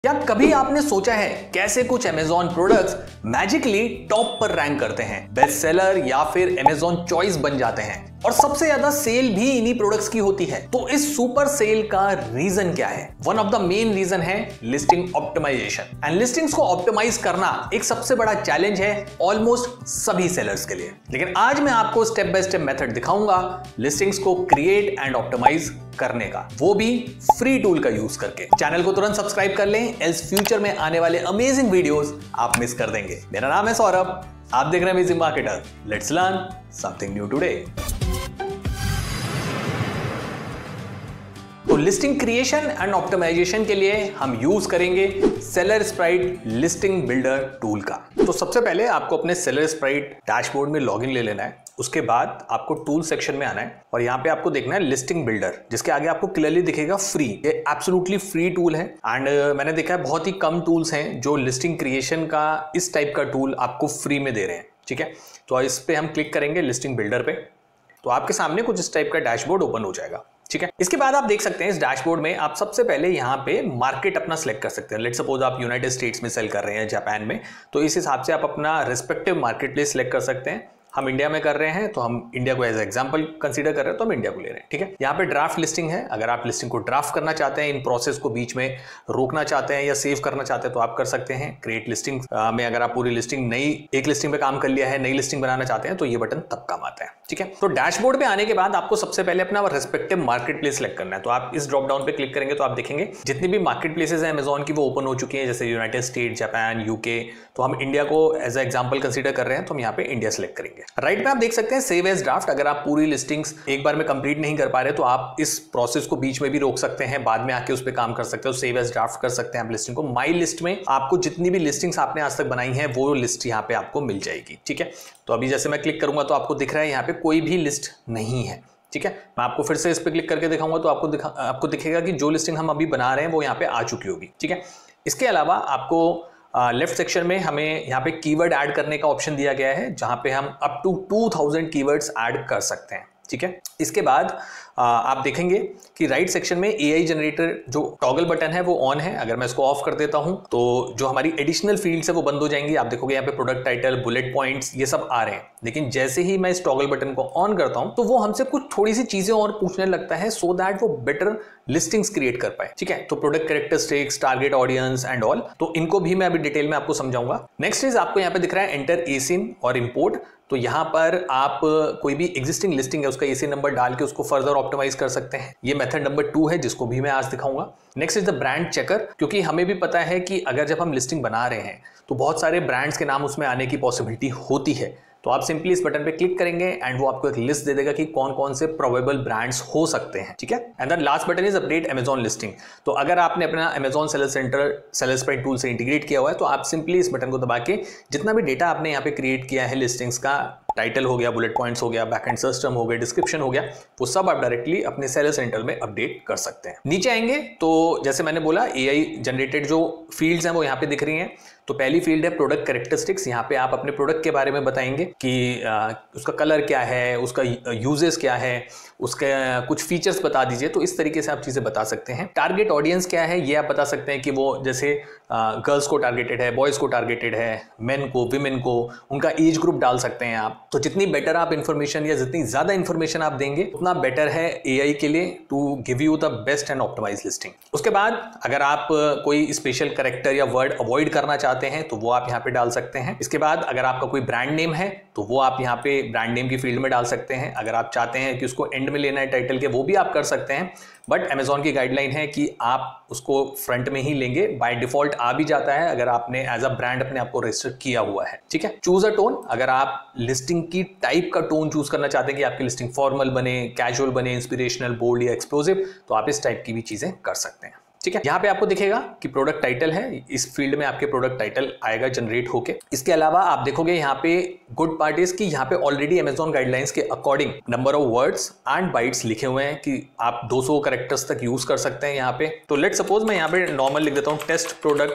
क्या कभी आपने सोचा है कैसे कुछ अमेजॉन प्रोडक्ट्स मैजिकली टॉप पर रैंक करते हैं, बेस्ट सेलर या फिर अमेजॉन चॉइस बन जाते हैं और सबसे ज्यादा सेल भी इन्हीं प्रोडक्ट्स की होती है? तो इस सुपर सेल का रीजन क्या है? One of the main reason है लिस्टिंग ऑप्टिमाइजेशन। एंड लिस्टिंग्स को ऑप्टिमाइज करना एक सबसे बड़ा चैलेंज है ऑलमोस्ट सभी सेलर्स के लिए। लेकिन आज मैं आपको स्टेप बाय स्टेप मेथड दिखाऊंगा लिस्टिंग्स को क्रिएट एंड ऑप्टिमाइज करने का, वो भी फ्री टूल का यूज करके। चैनल को तुरंत सब्सक्राइब कर लें, एल्स फ्यूचर में आने वाले अमेजिंग वीडियोस आप मिस कर देंगे। मेरा नाम है सौरभ, आप देख रहे हैं amazing marketer. Let's learn something new today. तो लिस्टिंग क्रिएशन एंड ऑप्टिमाइजेशन के लिए हम यूज करेंगे सेलरस्प्राइट लिस्टिंग बिल्डर टूल का। तो सबसे पहले आपको अपने सेलरस्प्राइट डैशबोर्ड में लॉगिन ले लेना है। उसके बाद आपको टूल सेक्शन में आना है और यहाँ पे आपको देखना है लिस्टिंग बिल्डर, जिसके आगे आपको क्लियरली दिखेगा फ्री। ये एब्सोल्युटली फ्री टूल है एंड मैंने देखा है बहुत ही कम टूल्स हैं जो लिस्टिंग क्रिएशन का इस टाइप का टूल आपको फ्री में दे रहे हैं। ठीक है, तो इस पे हम क्लिक करेंगे लिस्टिंग बिल्डर पे, तो आपके सामने कुछ इस टाइप का डैशबोर्ड ओपन हो जाएगा। ठीक है, इसके बाद आप देख सकते हैं इस डैशबोर्ड में आप सबसे पहले यहाँ पे मार्केट अपना सिलेक्ट कर सकते हैं। लेट्स सपोज आप यूनाइटेड स्टेट्स में सेल कर रहे हैं, जापान में, तो इस हिसाब से आप अपना रिस्पेक्टिव मार्केट प्लेस सिलेक्ट कर सकते हैं। हम इंडिया में कर रहे हैं तो हम इंडिया को एज एग्जांपल कंसीडर कर रहे हैं, तो हम इंडिया को ले रहे हैं। ठीक है, यहाँ पे ड्राफ्ट लिस्टिंग है। अगर आप लिस्टिंग को ड्राफ्ट करना चाहते हैं, इन प्रोसेस को बीच में रोकना चाहते हैं या सेव करना चाहते हैं तो आप कर सकते हैं। क्रिएट लिस्टिंग में अगर आप पूरी लिस्टिंग नई एक लिस्टिंग पे काम कर लिया है, नई लिस्टिंग बनाना चाहते हैं तो ये बटन तब काम आता है। ठीक है, तो डैशबोर्ड पे आने के बाद आपको सबसे पहले अपना रिस्पेक्टिव मार्केट प्लेस सेलेक्ट करना है। तो आप इस ड्रॉप डाउन पे क्लिक करेंगे तो आप देखेंगे जितनी भी मार्केट प्लेसेस हैं अमेजॉन की वो ओपन हो चुकी है, जैसे यूनाइटेड स्टेट, जापान, यूके। तो हम इंडिया को एज एग्जाम्पल कंसीडर कर रहे हैं तो हम यहाँ पे इंडिया सेलेक्ट करेंगे। राइट में आप देख सकते हैं सेव एज ड्राफ्ट। अगर आप पूरी लिस्टिंग्स एक बार में कंप्लीट नहीं कर पा रहे तो आप इस प्रोसेस को बीच में भी रोक सकते हैं, बाद में आके उस पर काम कर सकते हो, सेव एज ड्राफ्ट कर सकते हैं आप लिस्टिंग को। माई लिस्ट में आपको जितनी भी लिस्टिंग्स आपने आज तक बनाई है वो लिस्ट यहाँ पे आपको मिल जाएगी। ठीक है, तो अभी जैसे मैं क्लिक करूंगा तो आपको दिख रहा है यहाँ पे कोई भी लिस्ट नहीं है। ठीक है, मैं आपको फिर से इस पे क्लिक करके दिखाऊंगा तो आपको दिखेगा कि जो लिस्टिंग हम अभी बना रहे हैं वो यहाँ पे आ चुकी होगी। ठीक है, इसके अलावा आपको लेफ्ट सेक्शन में हमें यहाँ पे कीवर्ड ऐड करने का ऑप्शन दिया गया है, जहां पे हम अप टू 2000 कीवर्ड्स ऐड कर सकते हैं। ठीक है, इसके बाद आप देखेंगे कि राइट सेक्शन में एआई जनरेटर जो टॉगल बटन है वो ऑन है। अगर मैं इसको ऑफ कर देता हूं तो जो हमारी एडिशनल फील्ड्स है वो बंद हो जाएंगी। आप देखोगे यहाँ पे प्रोडक्ट टाइटल, बुलेट पॉइंट्स, ये सब आ रहे हैं। लेकिन जैसे ही मैं इस टॉगल बटन को ऑन करता हूं तो वो हमसे कुछ थोड़ी सी चीजें और पूछने लगता है सो दैट वो बेटर लिस्टिंग्स क्रिएट कर पाए। ठीक है, तो product characteristics, target audience and all, तो इनको भी मैं अभी डिटेल में आपको समझाऊंगा। नेक्स्ट इज आपको यहाँ पे दिख रहा है एंटर एसिन और इंपोर्ट। तो यहाँ पर आप कोई भी एग्जिस्टिंग लिस्टिंग है उसका एसिन नंबर डाल के उसको फर्दर ऑप्टिमाइज कर सकते हैं। ये मेथड नंबर 2 है जिसको भी मैं आज दिखाऊंगा। Next is the brand checker, क्योंकि हमें भी पता है कि अगर जब हम लिस्टिंग बना रहे हैं तो बहुत सारे ब्रांड्स के नाम उसमें आने की पॉसिबिलिटी होती है। तो आप सिंपली इस बटन पे क्लिक करेंगे एंड वो आपको एक लिस्ट दे देगा कि कौन कौन से प्रोबेबल ब्रांड्स हो सकते हैं। ठीक है, and the last button is update Amazon listing. तो अगर आपने अपना Amazon seller center SellerSprite tool से इंटीग्रेट किया हुआ है तो आप सिंपली इस बटन को दबा के जितना भी डेटा आपने यहाँ पे क्रिएट किया है लिस्टिंग्स का, टाइटल हो गया, बुलेट पॉइंट्स हो गया, बैकएंड सिस्टम हो गया, डिस्क्रिप्शन हो गया, वो सब आप डायरेक्टली अपने सेलर सेंटर में अपडेट कर सकते हैं। नीचे आएंगे तो जैसे मैंने बोला एआई जनरेटेड जो फील्ड्स हैं वो यहाँ पे दिख रही हैं। तो पहली फील्ड है प्रोडक्ट कैरेक्टरिस्टिक्स। यहाँ पे आप अपने प्रोडक्ट के बारे में बताएंगे कि उसका कलर क्या है, उसका यूजेस क्या है, उसके कुछ फीचर्स बता दीजिए। तो इस तरीके से आप चीजें बता सकते हैं। टारगेट ऑडियंस क्या है ये आप बता सकते हैं कि वो जैसे गर्ल्स को टारगेटेड है, बॉयज को टारगेटेड है, मेन को, विमेन को, उनका एज ग्रुप डाल सकते हैं आप। तो जितनी बेटर आप इन्फॉर्मेशन या जितनी ज्यादा इन्फॉर्मेशन आप देंगे उतना बेटर है एआई के लिए to give you the best and optimize listing. उसके बाद अगर आप कोई स्पेशल कैरेक्टर या वर्ड अवॉइड करना चाहते हैं तो वो आप यहाँ पे डाल सकते हैं। इसके बाद अगर आपका कोई ब्रांड नेम है तो वो आप यहाँ पे ब्रांड नेम की फील्ड में डाल सकते हैं। अगर आप चाहते हैं कि उसको एंड में लेना है टाइटल के, वो भी आप कर सकते हैं, बट अमेजॉन की गाइडलाइन है कि आप उसको फ्रंट में ही लेंगे। बाय डिफॉल्ट आ भी जाता है अगर आपने एज अ ब्रांड अपने आप को रजिस्टर किया हुआ है। ठीक है, चूज अ टोन। अगर आप लिस्टिंग की टाइप का टोन चूज करना चाहते हैं कि आपकी लिस्टिंग फॉर्मल बने, कैजुअल बने, इंस्पिरेशनल, बोल्ड या एक्सप्लोसिव, तो आप इस टाइप की भी चीजें कर सकते हैं। ठीक है, यहाँ पे आपको दिखेगा कि प्रोडक्ट टाइटल है, इस फील्ड में आपके प्रोडक्ट टाइटल आएगा जनरेट होके। इसके अलावा आप देखोगे यहाँ पे गुड पार्ट इज कि यहाँ पे ऑलरेडी अमेजॉन गाइडलाइंस के according number of words and bytes लिखे हुए हैं कि आप 200 कैरेक्टर्स तक यूज कर सकते हैं यहाँ पे। तो लेट सपोज मैं यहाँ पे नॉर्मल लिख देता हूँ टेस्ट प्रोडक्ट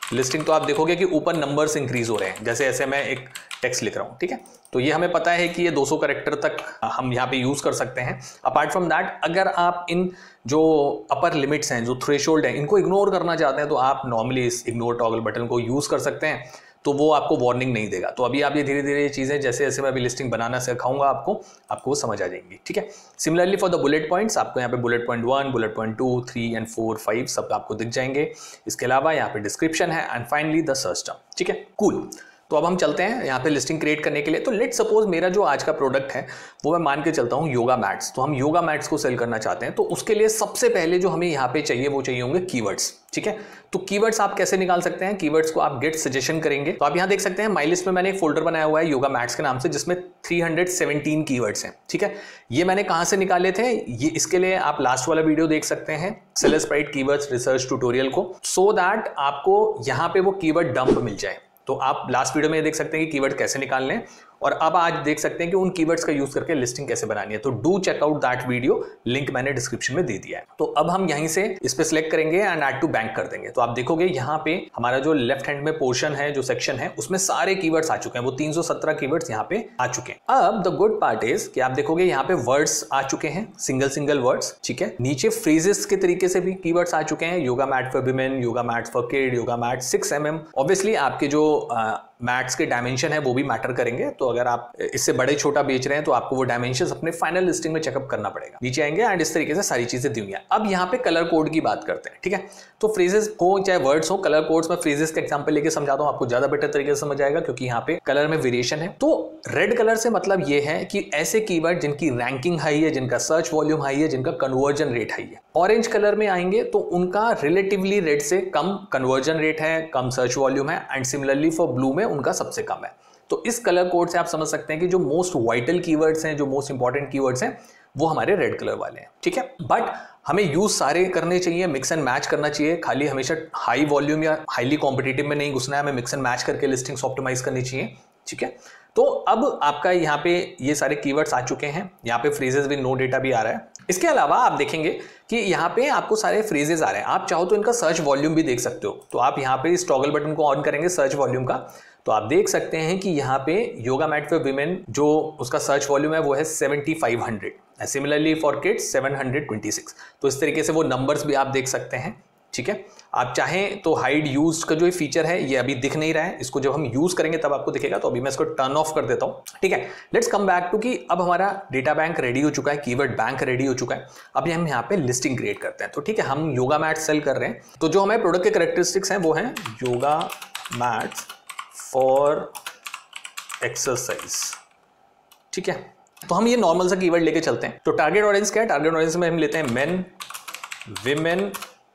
लिस्टिंग तो आप देखोगे कि ऊपर नंबर्स इंक्रीज हो रहे हैं, जैसे ऐसे मैं एक टेक्स्ट लिख रहा हूं, ठीक है। तो ये हमें पता है कि ये 200 कैरेक्टर तक हम यहाँ पे यूज कर सकते हैं। अपार्ट फ्रॉम दैट, अगर आप इन जो अपर लिमिट्स हैं, जो थ्रेशोल्ड हैं, इनको इग्नोर करना चाहते हैं तो आप नॉर्मली इस इग्नोर टॉगल बटन को यूज कर सकते हैं, तो वो आपको वार्निंग नहीं देगा। तो अभी आप ये धीरे धीरे ये चीजें जैसे जैसे मैं अभी लिस्टिंग बनाना सिखाऊंगा आपको वो समझ आ जाएंगी, ठीक है। Similarly for the bullet points, आपको यहाँ पे bullet point 1, bullet point 2, 3 and 4, 5 सब आपको दिख जाएंगे। इसके अलावा यहाँ पे डिस्क्रिप्शन है and finally the search term, ठीक है, कूल। तो अब हम चलते हैं यहाँ पे लिस्टिंग क्रिएट करने के लिए। तो लेट सपोज मेरा जो आज का प्रोडक्ट है वो मैं मान के चलता हूँ योगा मैट्स। तो हम योगा मैट्स को सेल करना चाहते हैं, तो उसके लिए सबसे पहले जो हमें यहाँ पे चाहिए वो चाहिए होंगे कीवर्ड्स, ठीक है। तो कीवर्ड्स आप कैसे निकाल सकते हैं? कीवर्ड्स को आप गेट सजेशन करेंगे। तो आप यहाँ देख सकते हैं माई लिस्ट में मैंने एक फोल्डर बनाया हुआ है योगा मैट्स के नाम से, जिसमें 317 कीवर्ड्स हैं, ठीक है। ये मैंने कहाँ से निकाले थे, ये इसके लिए आप लास्ट वाला वीडियो देख सकते हैं, सेलरस्प्राइट कीवर्ड्स रिसर्च ट्यूटोरियल को, सो दैट आपको यहाँ पे वो कीवर्ड डंप मिल जाए। तो आप लास्ट वीडियो में देख सकते हैं कि कीवर्ड कैसे निकालने हैं, और अब आज देख सकते हैं कि उन कीवर्ड्स का यूज करके लिस्टिंग कैसे बनानी है। तो do check out that video, link मैंने डिस्क्रिप्शन में दे दिया है। तो अब हम यहीं से इस पे सिलेक्ट करेंगे एंड ऐड टू बैंक कर देंगे। तो आप देखोगे यहाँ पे हमारा जो लेफ्ट हैंड में पोर्शन है, जो सेक्शन है, उसमें सारे कीवर्ड्स आ चुके हैं। वो 317 कीवर्ड्स यहाँ पे आ चुके हैं। अब द गुड पार्ट इज कि आप देखोगे यहाँ पे वर्ड्स आ चुके हैं, सिंगल वर्ड्स, ठीक है। नीचे फ्रेजेस के तरीके से भी कीवर्ड्स आ चुके हैं, yoga mat for women, yoga mat for kid, yoga mat 6 mm। Obviously आपके जो मैट्स के डायमेंशन है वो भी मैटर करेंगे। तो अगर आप इससे बड़े छोटा बेच रहे हैं तो आपको वो डायमेंशंस अपने फाइनल लिस्टिंग में चेकअप करना पड़ेगा। नीचे आएंगे एंड इस तरीके से सारी चीजें दी हुई हैं। अब यहाँ पे कलर कोड की बात करते हैं, ठीक है। तो फ्रेजेस हो चाहे वर्ड्स हो, कलर कोड्स में फ्रेजेस का एग्जांपल लेके समझाता हूं, आपको ज्यादा बेटर तरीके से समझ आएगा, क्योंकि यहाँ पे कलर में वेरिएशन है। तो रेड कलर से मतलब ये है कि ऐसे कीवर्ड जिनकी रैंकिंग हाई है, जिनका सर्च वॉल्यूम हाई है, जिनका कन्वर्जन रेट हाई है। ऑरेंज कलर में आएंगे तो उनका रिलेटिवली रेड से कम कन्वर्जन रेट है, कम सर्च वॉल्यूम है, एंड सिमिलरली फॉर ब्लू में उनका सबसे कम है। तो इस कलर कोड से आप समझ सकते हैं कि जो मोस्ट वाइटल कीवर्ड्स हैं, जो मोस्ट इंपॉर्टेंट कीवर्ड्स हैं, वो हमारे रेड कलर वाले हैं, ठीक है। बट हमें यूज सारे करने चाहिए, मिक्स एंड मैच करना चाहिए। खाली हमेशा हाई वॉल्यूम या हाईली कॉम्पिटिटिव में नहीं घुसना है, हमें मिक्स एंड मैच करके लिस्टिंग्स ऑप्टिमाइज करनी चाहिए, ठीक है। तो अब आपका यहाँ पे ये सारे कीवर्ड्स आ चुके हैं, यहाँ पे फ्रेजेस विद नो डेटा भी आ रहा है। इसके अलावा आप देखेंगे कि यहाँ पे आपको सारे फ्रेजेस आ रहे हैं। आप चाहो तो इनका सर्च वॉल्यूम भी देख सकते हो। तो आप यहाँ पे इस टॉगल बटन को ऑन करेंगे सर्च वॉल्यूम का, तो आप देख सकते हैं कि यहाँ पे योगा मैट फॉर विमेन जो उसका सर्च वॉल्यूम है वो है 7500, सिमिलरली फॉर किड्स 726। तो इस तरीके से वो नंबर्स भी आप देख सकते हैं, ठीक है। आप चाहें तो हाइड यूज का जो फीचर है ये अभी दिख नहीं रहा है, इसको जब हम यूज करेंगे तब आपको दिखेगा। तो अभी मैं इसको टर्न ऑफ कर देता हूं, ठीक है। लेट्स कम बैक टू कि अब हमारा डेटा बैंक रेडी हो चुका है, कीवर्ड बैंक रेडी हो चुका है। अभी हम यहाँ पे लिस्टिंग क्रिएट करते हैं। तो ठीक है, हम योगा मैट सेल कर रहे हैं, तो जो हमारे प्रोडक्ट के कैरेक्टरिस्टिक्स हैं वो हैं योगा मैट फॉर एक्सरसाइज, ठीक है। तो हम ये नॉर्मल सा कीवर्ड लेके चलते हैं। तो टारगेट ऑडियंस क्या है? टारगेट ऑडियंस में हम लेते हैं men, women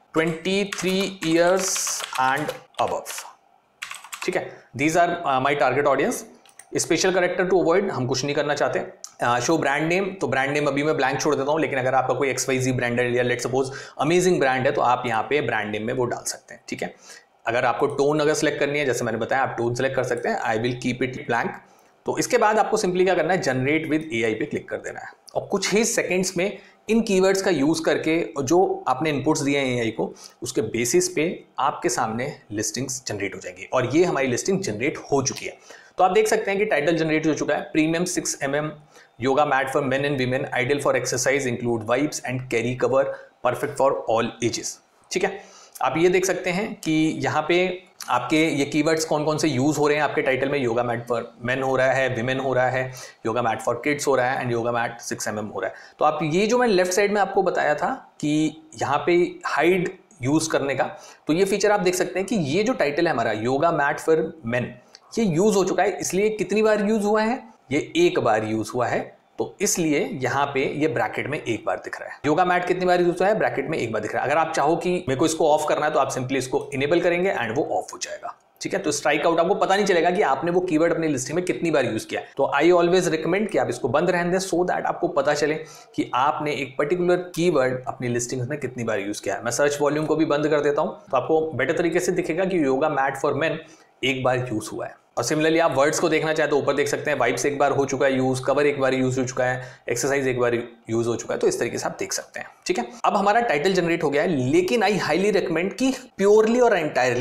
23 years and above, ठीक है। These are my target audience. Special character to avoid हम कुछ नहीं करना चाहते। शो ब्रांड नेम, तो ब्रांड नेम अभी मैं ब्लैंक छोड़ देता हूं, लेकिन अगर आपका कोई XYZ ब्रांड है या लेट सपोज अमेजिंग ब्रांड है तो आप यहाँ पे ब्रांड नेम में वो डाल सकते हैं, ठीक है। अगर आपको टोन अगर सेलेक्ट करनी है, जैसे मैंने बताया आप टोन सेलेक्ट कर सकते हैं। I will keep it blank. तो इसके बाद आपको सिंपली क्या करना है, जनरेट विद AI पे क्लिक कर देना है, और कुछ ही सेकेंड्स में इन कीवर्ड्स का यूज करके जो आपने इनपुट्स दिए हैं AI को, उसके बेसिस पे आपके सामने लिस्टिंग्स जनरेट हो जाएंगी। और ये हमारी लिस्टिंग जनरेट हो चुकी है। तो आप देख सकते हैं कि टाइटल जनरेट हो चुका है, premium 6 mm yoga mat for men and women, ideal for exercise, include vibes and carry cover, perfect for all ages, ठीक है। आप ये देख सकते हैं कि यहाँ पे आपके ये कीवर्ड्स कौन कौन से यूज हो रहे हैं आपके टाइटल में। योगा मैट फॉर मेन हो रहा है, विमेन हो रहा है, योगा मैट फॉर किड्स हो रहा है, एंड योगा मैट 6 mm हो रहा है। तो आप ये जो मैं लेफ्ट साइड में आपको बताया था कि यहाँ पे हाइड यूज करने का, तो ये फीचर आप देख सकते हैं कि ये जो टाइटल है हमारा योगा मैट फॉर मेन, ये यूज हो चुका है। इसलिए कितनी बार यूज हुआ है? ये एक बार यूज हुआ है, तो इसलिए यहाँ पे ये ब्रैकेट में एक बार दिख रहा है। योगा मैट कितनी बार यूज हुआ है? ब्रैकेट में एक बार दिख रहा है। अगर आप चाहो कि मेरे को इसको ऑफ करना है तो आप सिंपली इसको इनेबल करेंगे एंड वो ऑफ हो जाएगा, ठीक है। तो स्ट्राइक आउट, आपको पता नहीं चलेगा कि आपने वो कीवर्ड अपनी लिस्टिंग में कितनी बार यूज किया है। तो आई ऑलवेज रिकमेंड कि आप इसको बंद रहने दें, सो दैट आपको पता चले कि आपने एक पर्टिकुलर कीवर्ड अपनी लिस्टिंग में कितनी बार यूज किया है। मैं सर्च वॉल्यूम को भी बंद कर देता हूं, तो आपको बेटर तरीके से दिखेगा कि योगा मैट फॉर मेन एक बार यूज हुआ है। और सिमिलरली आप वर्ड्स को देखना चाहे तो ऊपर देख सकते हैं, वाइब्स एक बार हो चुका है यूज, कवर एक बार यूज हो चुका है, एक्सरसाइज एक बार यूज हो चुका है। तो इस तरीके से आप देख सकते हैं, ठीक है। अब हमारा टाइटल जनरेट हो गया है, लेकिन आई हाईली रिकमेंड कि प्योरली और एंटायरली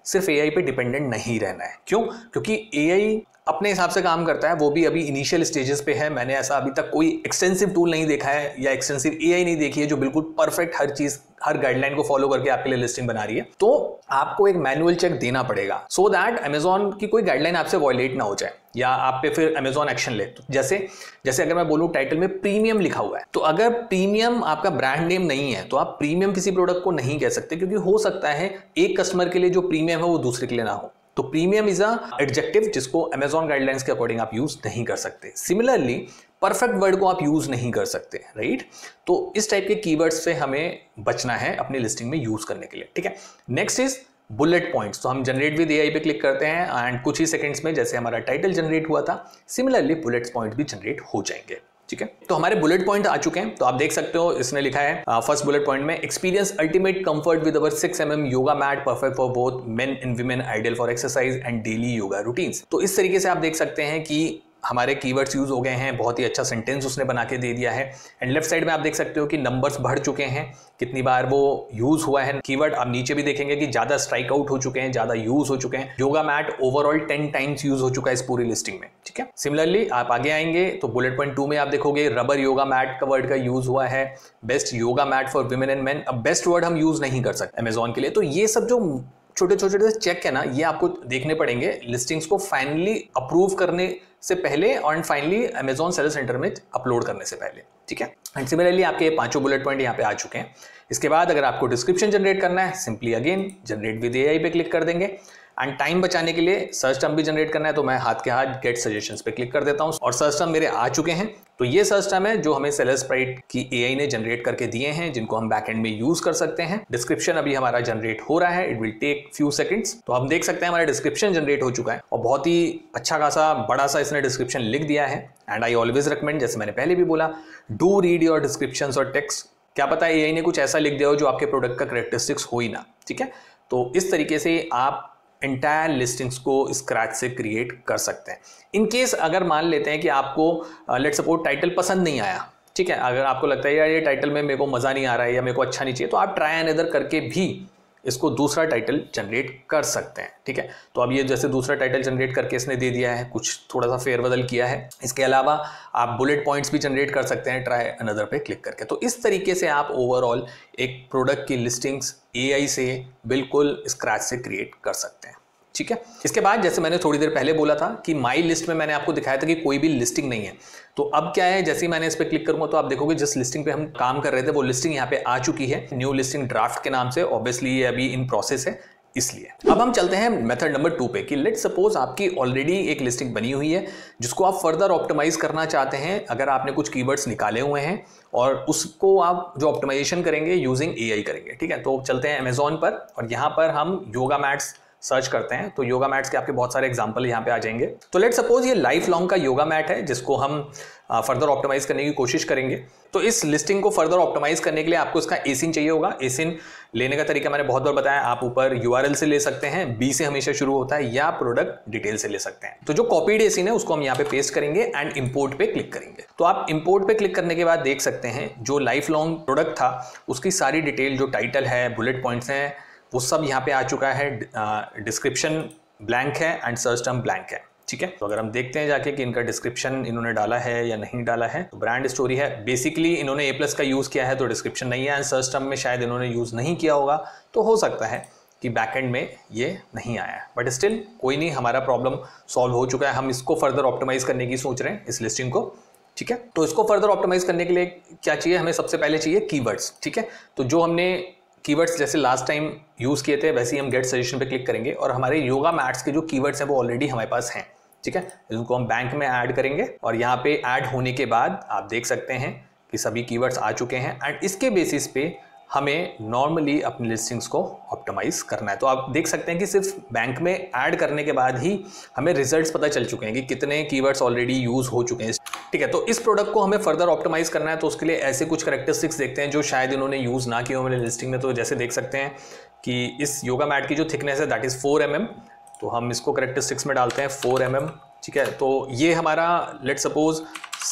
सिर्फ एआई पे डिपेंडेंट नहीं रहना है। क्यों? क्योंकि एआई अपने हिसाब से काम करता है, वो भी अभी इनिशियल स्टेजेस पे है। मैंने ऐसा अभी तक कोई एक्सटेंसिव टूल नहीं देखा है या एक्सटेंसिव एआई नहीं देखी है जो बिल्कुल परफेक्ट हर चीज, हर गाइडलाइन को फॉलो करके आपके लिए लिस्टिंग बना रही है। तो आपको एक मैनुअल चेक देना पड़ेगा सो दैट अमेजॉन की कोई गाइडलाइन आपसे वॉयलेट ना हो जाए या आप पे फिर अमेजॉन एक्शन ले। तो जैसे अगर मैं बोलूं टाइटल में प्रीमियम लिखा हुआ है, तो अगर प्रीमियम आपका ब्रांड नेम नहीं है तो आप प्रीमियम किसी प्रोडक्ट को नहीं कह सकते, क्योंकि हो सकता है एक कस्टमर के लिए जो प्रीमियम है वो दूसरे के लिए ना हो। तो प्रीमियम इज अ एडजेक्टिव जिसको अमेजॉन गाइडलाइंस के अकॉर्डिंग आप यूज नहीं कर सकते। सिमिलरली परफेक्ट वर्ड को आप यूज नहीं कर सकते, राइट? तो इस टाइप के कीवर्ड्स से हमें बचना है अपनी लिस्टिंग में यूज करने के लिए, ठीक है। Next is bullet points. तो हम जनरेट विद एआई पे क्लिक करते हैं एंड कुछ ही सेकंड्स में जैसे हमारा टाइटल जनरेट हुआ था, सिमिलरली बुलेट पॉइंट भी जनरेट हो जाएंगे, ठीक है। तो हमारे बुलेट पॉइंट आ चुके हैं। तो आप देख सकते हो इसने लिखा है फर्स्ट बुलेट पॉइंट में, experience ultimate comfort with our 6 mm yoga mat, perfect for both men and women, ideal for exercise and daily yoga routines. तो इस तरीके से आप देख सकते हैं कि हमारे कीवर्ड्स यूज हो गए हैं, बहुत ही अच्छा सेंटेंस उसने बना के दे दिया है। एंड लेफ्ट साइड में आप देख सकते हो कि नंबर्स बढ़ चुके हैं, कितनी बार वो यूज हुआ है कीवर्ड। आप नीचे भी देखेंगे कि ज्यादा स्ट्राइक आउट हो चुके हैं, ज्यादा यूज हो चुके हैं। Yoga mat overall 10 times use हो चुका है इस पूरी लिस्टिंग में, ठीक है। सिमिलरली आप आगे आएंगे तो बुलेट पॉइंट 2 में आप देखोगे रबर योगा मैट का वर्ड का यूज हुआ है, best yoga mat for women and men. अब बेस्ट वर्ड हम यूज नहीं कर सकते अमेजॉन के लिए, तो ये सब जो छोटे छोटे चेक है ना, ये आपको देखने पड़ेंगे लिस्टिंग्स को फाइनली अप्रूव करने से पहले और फाइनली अमेजॉन सेलर सेंटर में अपलोड करने से पहले, ठीक है। एंड सिमिलरली आपके पांचों बुलेट पॉइंट यहाँ पे आ चुके हैं। इसके बाद अगर आपको डिस्क्रिप्शन जनरेट करना है, simply again generate with AI पे क्लिक कर देंगे। एंड टाइम बचाने के लिए सर्च टर्म भी जनरेट करना है, तो मैं हाथ के हाथ गेट सजेशंस पे क्लिक कर देता हूं और सर्च टर्म मेरे आ चुके हैं। तो ये सर्च टर्म है जो हमें सेलरस्प्राइट की एआई ने जनरेट करके दिए हैं, जिनको हम बैकएंड में यूज कर सकते हैं। डिस्क्रिप्शन अभी हमारा जनरेट हो रहा है, it will take few seconds. तो हम देख सकते हैं हमारा डिस्क्रिप्शन जनरेट हो चुका है और बहुत ही अच्छा खासा बड़ा सा इसने डिस्क्रिप्शन लिख दिया है। एंड आई ऑलवेज रिकमेंड, जैसे मैंने पहले भी बोला, डू रीड योर डिस्क्रिप्शंस और टेक्स्ट। क्या पता है एआई ने कुछ ऐसा लिख दिया हो जो आपके प्रोडक्ट का कैरेक्टरिस्टिक्स हो ही ना, ठीक है। तो इस तरीके से आप एंटायर लिस्टिंग्स को स्क्रैच से क्रिएट कर सकते हैं। इन केस अगर मान लेते हैं कि आपको लेट्स सपोज टाइटल पसंद नहीं आया, ठीक है, अगर आपको लगता है यार ये टाइटल में मेरे को मज़ा नहीं आ रहा है या मेरे को अच्छा नहीं चाहिए, तो आप ट्राई एंड अदर करके भी इसको दूसरा टाइटल जनरेट कर सकते हैं, ठीक है। तो अब ये जैसे दूसरा टाइटल जनरेट करके इसने दे दिया है, कुछ थोड़ा सा फेरबदल किया है। इसके अलावा आप बुलेट पॉइंट्स भी जनरेट कर सकते हैं ट्राई अनदर पे क्लिक करके। तो इस तरीके से आप ओवरऑल एक प्रोडक्ट की लिस्टिंग्स एआई से बिल्कुल स्क्रैच से क्रिएट कर सकते हैं, ठीक है। इसके बाद जैसे मैंने थोड़ी देर पहले बोला था कि माई लिस्ट में मैंने आपको दिखाया था कि कोई भी लिस्टिंग नहीं है, तो अब क्या है, जैसे ही मैंने इस पर क्लिक करूंगा तो आप देखोगे जिस लिस्टिंग पे हम काम कर रहे थे वो लिस्टिंग यहाँ पे आ चुकी है, न्यू लिस्टिंग ड्राफ्ट के नाम से। ऑब्वियसली ये अभी इन प्रोसेस है, इसलिए अब हम चलते हैं मेथड नंबर 2 पे कि लेट सपोज आपकी ऑलरेडी एक लिस्टिंग बनी हुई है जिसको आप फर्दर ऑप्टिमाइज करना चाहते हैं। अगर आपने कुछ कीवर्ड्स निकाले हुए हैं और उसको आप जो ऑप्टिमाइजेशन करेंगे यूजिंग एआई करेंगे, ठीक है। तो चलते हैं अमेजॉन पर और यहाँ पर हम योगा मैट्स सर्च करते हैं, तो योगा मैट्स के आपके बहुत सारे एग्जांपल यहाँ पे आ जाएंगे। तो लेट सपोज ये लाइफ लॉन्ग का योगा मैट है जिसको हम फर्दर ऑप्टिमाइज करने की कोशिश करेंगे। तो इस लिस्टिंग को फर्दर ऑप्टिमाइज करने के लिए आपको इसका एसिन चाहिए होगा। एसिन लेने का तरीका मैंने बहुत बार बताया, आप ऊपर यूआरएल से ले सकते हैं, बी से हमेशा शुरू होता है, या प्रोडक्ट डिटेल से ले सकते हैं। तो जो कॉपीड एसिन है उसको हम यहाँ पे पेस्ट करेंगे एंड इंपोर्ट पे क्लिक करेंगे। तो आप इंपोर्ट पे क्लिक करने के बाद देख सकते हैं जो लाइफ लॉन्ग प्रोडक्ट था उसकी सारी डिटेल, जो टाइटल है, बुलेट पॉइंट्स हैं, वो सब यहाँ पे आ चुका है। डिस्क्रिप्शन ब्लैंक है एंड सर्च टर्म ब्लैंक है, ठीक है। तो अगर हम देखते हैं जाके कि इनका डिस्क्रिप्शन इन्होंने डाला है या नहीं डाला है, तो ब्रांड स्टोरी है, बेसिकली इन्होंने A+ का यूज किया है तो डिस्क्रिप्शन नहीं है, एंड सर्च टर्म में शायद इन्होंने यूज नहीं किया होगा, तो हो सकता है कि बैकएंड में ये नहीं आया है। बट स्टिल कोई नहीं, हमारा प्रॉब्लम सॉल्व हो चुका है। हम इसको फर्दर ऑप्टिमाइज करने की सोच रहे हैं इस लिस्टिंग को, ठीक है। तो इसको फर्दर ऑप्टिमाइज करने के लिए क्या चाहिए हमें, सबसे पहले चाहिए कीवर्ड्स, ठीक है। तो जो हमने कीवर्ड्स जैसे लास्ट टाइम यूज़ किए थे वैसे ही हम गेट सजेशन पे क्लिक करेंगे और हमारे योगा मैट्स के जो कीवर्ड्स हैं वो ऑलरेडी हमारे पास हैं, ठीक है। इनको हम बैंक में ऐड करेंगे और यहाँ पे ऐड होने के बाद आप देख सकते हैं कि सभी कीवर्ड्स आ चुके हैं एंड इसके बेसिस पे हमें नॉर्मली अपनी लिस्टिंग्स को ऑप्टिमाइज करना है। तो आप देख सकते हैं कि सिर्फ बैंक में ऐड करने के बाद ही हमें रिजल्ट्स पता चल चुके हैं कि कितने कीवर्ड्स ऑलरेडी यूज हो चुके हैं, ठीक है। तो इस प्रोडक्ट को हमें फर्दर ऑप्टिमाइज करना है, तो उसके लिए ऐसे कुछ कैरेक्टरिस्टिक्स देखते हैं जो शायद इन्होंने यूज ना किए हो मेरे लिस्टिंग में। तो जैसे देख सकते हैं कि इस योगा मैट की जो थिकनेस है दैट इज 4 mm, तो हम इसको कैरेक्टरिस्टिक्स में डालते हैं 4 mm, ठीक है। तो ये हमारा let suppose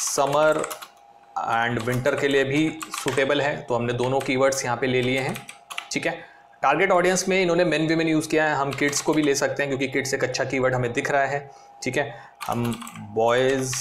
summer and winter के लिए भी सूटेबल है, तो हमने दोनों कीवर्ड्स यहाँ पे ले लिए हैं, ठीक है। टारगेट ऑडियंस में इन्होंने मेन वीमेन यूज किया है, हम किड्स को भी ले सकते हैं क्योंकि किड्स एक अच्छा कीवर्ड हमें दिख रहा है, ठीक है। हम बॉयज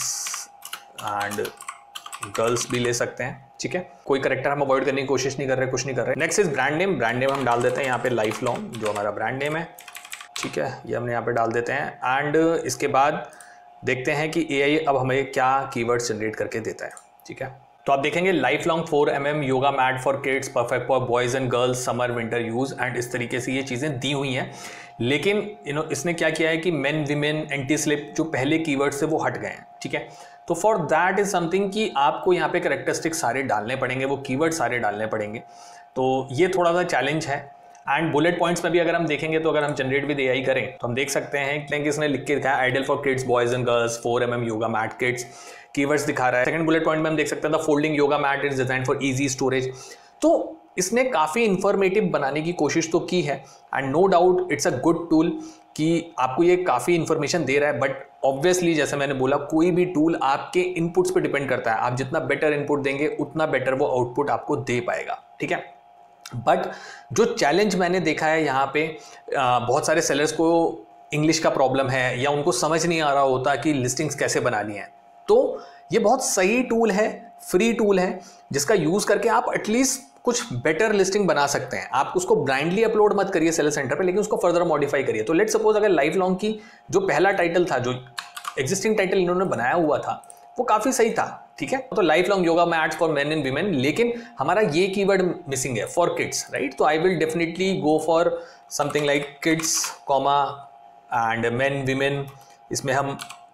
एंड गर्ल्स भी ले सकते हैं, ठीक है। कोई करेक्टर हम अवॉइड करने की कोशिश नहीं कर रहे, कुछ नहीं कर रहे। Next is brand name. Brand name हम डाल देते हैं यहाँ पे लाइफ लॉन्ग, जो हमारा ब्रांड नेम है, ठीक है, ये हमने यहाँ पे डाल देते हैं। एंड इसके बाद देखते हैं कि एआई अब हमें क्या कीवर्ड्स जनरेट करके देता है, ठीक है। तो आप देखेंगे life long 4mm yoga mat for kids, perfect for boys and girls, summer winter use, and इस तरीके से ये चीज़ें दी हुई हैं। लेकिन इसने क्या किया है कि मेन विमेन एंटी स्लिप जो पहले कीवर्ड से वो हट गए हैं, ठीक है। तो फॉर दैट इज समथिंग कि आपको यहाँ पे करेक्टरिस्टिक सारे डालने पड़ेंगे, वो कीवर्ड सारे डालने पड़ेंगे, तो ये थोड़ा सा चैलेंज है। एंड बुलेट पॉइंट्स में भी अगर हम देखेंगे तो अगर हम जनरेट विद एआई करें तो हम देख सकते हैं कि इसने लिख के दिखाया ideal for kids, boys and girls, 4mm yoga mat kids, keywords दिखा रहा है। सेकंड बुलेट पॉइंट में हम देख सकते हैं the folding yoga mat is design for easy storage. तो इसने काफ़ी इंफॉर्मेटिव बनाने की कोशिश तो की है, and no doubt it's a good tool कि आपको ये काफ़ी इंफॉर्मेशन दे रहा है। बट ऑब्वियसली जैसे मैंने बोला, कोई भी टूल आपके इनपुट्स पे डिपेंड करता है, आप जितना बेटर इनपुट देंगे उतना बेटर वो आउटपुट आपको दे पाएगा, ठीक है। बट जो चैलेंज मैंने देखा है यहाँ पे, बहुत सारे सेलर्स को इंग्लिश का प्रॉब्लम है या उनको समझ नहीं आ रहा होता कि लिस्टिंग्स कैसे बनानी है। तो ये बहुत सही टूल है, फ्री टूल है, जिसका यूज़ करके आप एटलीस्ट कुछ बेटर लिस्टिंग बना सकते हैं। आप उसको ब्लाइंडली अपलोड मत करिए सेलर सेंटर पे, लेकिन उसको फर्दर मॉडिफाई करिए। तो लेट्स सपोज अगर लाइफ लॉन्ग की जो पहला टाइटल था, जो एग्जिस्टिंग टाइटल इन्होंने बनाया हुआ था, वो काफ़ी सही था, ठीक है। तो life long yoga mats for men and women, लेकिन हमारा ये कीवर्ड मिसिंग है, फॉर किड्स, राइट। तो I will definitely go for something like kids comma and men women, इसमें हम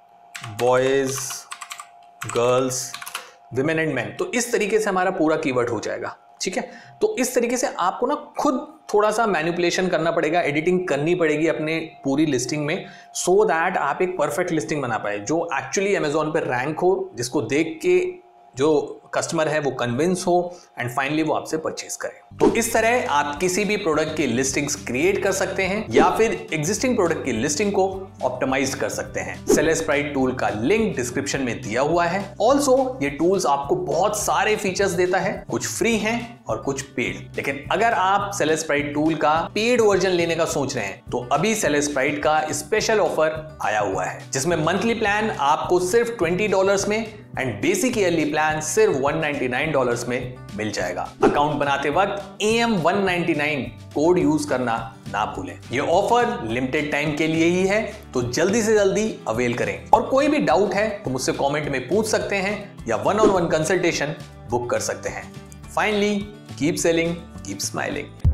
boys girls women and man, तो इस तरीके से हमारा पूरा कीवर्ड हो जाएगा, ठीक है। तो इस तरीके से आपको ना खुद थोड़ा सा मैनिपुलेशन करना पड़ेगा, एडिटिंग करनी पड़ेगी अपने पूरी लिस्टिंग में, सो दैट आप एक परफेक्ट लिस्टिंग बना पाए जो एक्चुअली अमेजोन पे रैंक हो, जिसको देख के जो कस्टमर है वो कन्विंस हो एंड फाइनली वो आपसे परचेज करे। तो इस तरह आप किसी भी प्रोडक्ट की लिस्टिंग्स क्रिएट कर सकते हैं या फिर एग्जिस्टिंग प्रोडक्ट की लिस्टिंग को ऑप्टिमाइज कर सकते हैं। सेलरस्प्राइट टूल का लिंक डिस्क्रिप्शन में दिया हुआ है। ऑल्सो ये टूल्स आपको बहुत सारे फीचर्स देता है, कुछ फ्री हैं और कुछ पेड। लेकिन अगर आप सेलरस्प्राइट टूल का पेड वर्जन लेने का सोच रहे हैं तो अभी सेलरस्प्राइट का स्पेशल ऑफर आया हुआ है, जिसमें मंथली प्लान आपको सिर्फ $20 में एंड बेसिक ईयरली प्लान सिर्फ $199 में मिल जाएगा। अकाउंट बनाते वक्त AM199 कोड यूज करना ना भूलें। ये ऑफर लिमिटेड टाइम के लिए ही है, तो जल्दी से जल्दी अवेल करें। और कोई भी डाउट है तो मुझसे कमेंट में पूछ सकते हैं या 1-on-1 कंसल्टेशन बुक कर सकते हैं। Finally, keep selling, keep smiling.